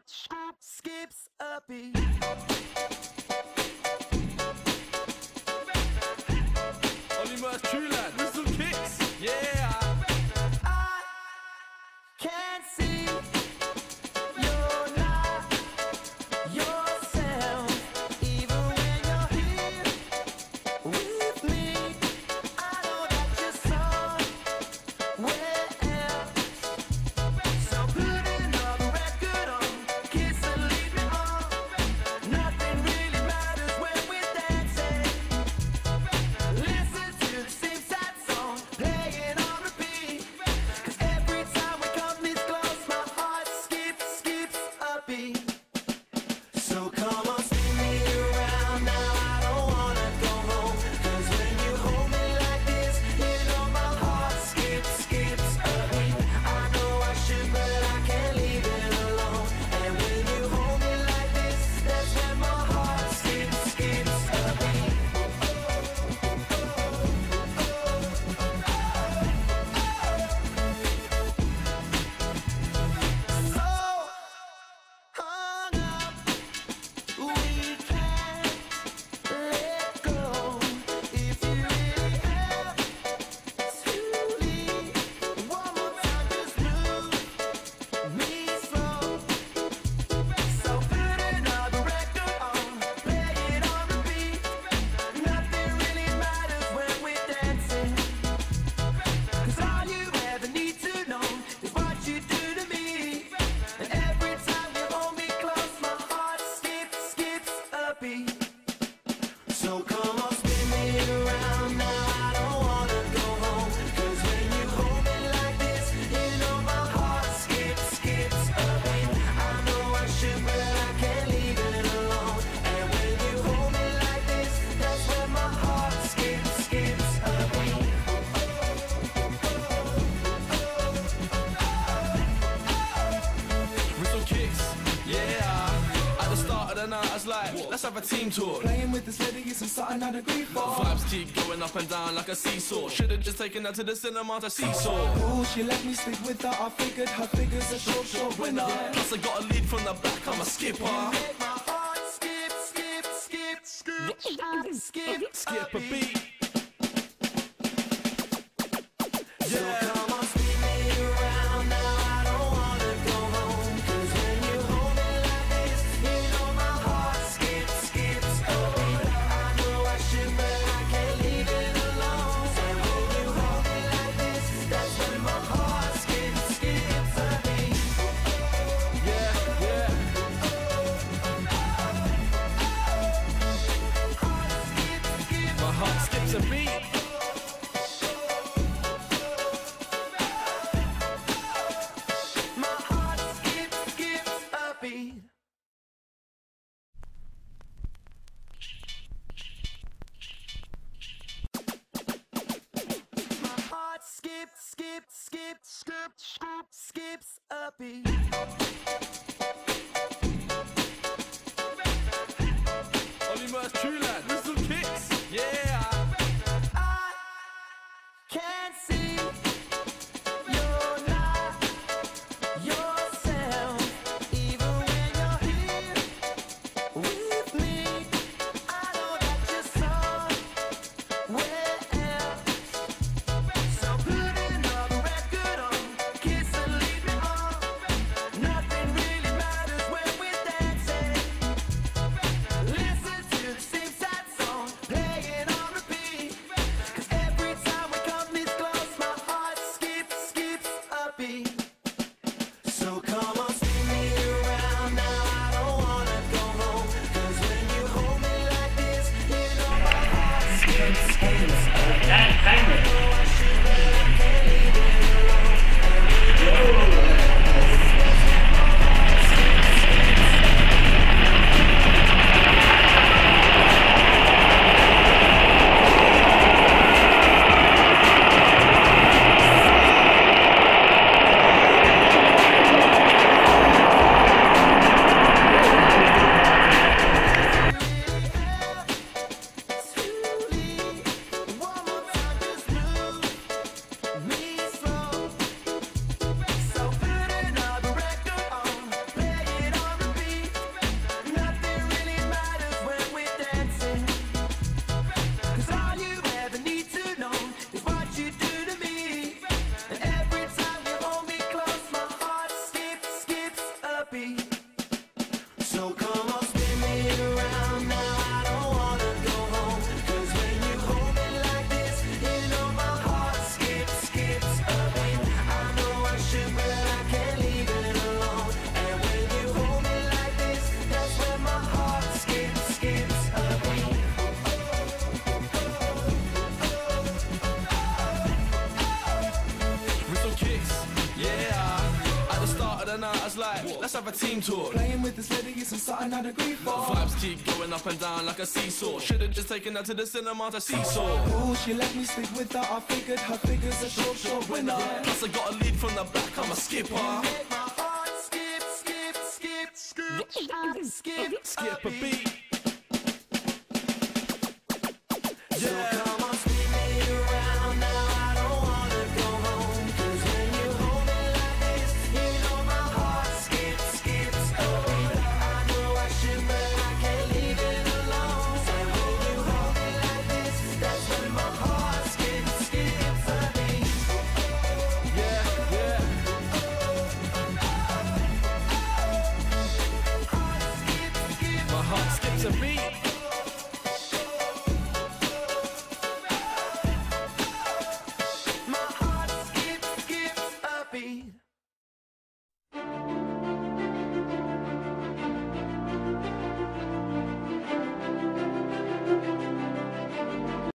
skips a beat. Only Merce True Lad with some kicks. Yeah. I can't see you're not yourself, even when you're here with me. I know that you're somewhere else. So put another record on, kiss and leave me on. Nothing really matters when we're dancing. Listen to the same sad song playing on repeat. 'Cause every time we come this close, my heart skips a beat. So come on, spin me around now. I don't wanna go home. 'Cause when you hold me like this, you know my heart skips a beat. I know I should, but I can't leave it alone. And when you hold me like this, that's when my heart skips a beat. So hung up, we can't let go. If you really have to leave, one more time, just move me slow. So put another record on, play it on repeat. Nothing really matters when we're dancing. 'Cause all you ever need to know is what you do to me. And every time you hold me close, my heart skips a beat. So come on, spin me around now. I don't wanna go home. 'Cause when you hold me like this, you know my heart skips a beat. I know I should, but I can't leave it alone. And when you hold me like this, that's when my heart skips a beat. With some kicks. Yeah. At the start of the night, I was like, let's have a team talk. Playing with this lady isn't something I'd agree for. Vibes keep going up and down like a seesaw. Should've just taken her to the cinema to seesaw. Ooh, she let me sleep with her. I figured her figure's a short winner. Plus I got a lead from the back, I'm a skipper. Make my heart skip Skip a beat. So Yeah. come on, spin me around now. I don't wanna go home. 'Cause when you hold me like this, you know my heart skips a beat. I know I should, but I can't leave it alone. And when you hold me like this, that's when my heart skips a beat. Yeah, yeah. My heart skips a beat. My heart skips a beat. My heart skips a beat. Only Merce True Lad with some kicks. Yeah. I can't see you're not yourself, even when you're here with me. I know that you're somewhere else. So put another record on, kiss and leave me on. Nothing really matters when we're dancing. Listen to the same sad song playing on repeat. 'Cause every time we come this close, my heart skips a beat. So come on, spin me around now. I don't wanna go home. 'Cause when you hold me like this, you know my heart skips a beat. I know I should, but I can't leave it alone. And when you hold me like this, that's when my heart skips a beat. One more time, just move let's have a team talk. Playing with this lady isn't something I'd agree for. Vibes keep going up and down like a seesaw. Should've just taken her to the cinema to seesaw. Ooh, she let me stick with her, I figured her figure's a short winner. Plus I got a lead from the back, I'm a skipper. Make my heart skip, skip, skip, skip, skip, Skip a beat. Yeah.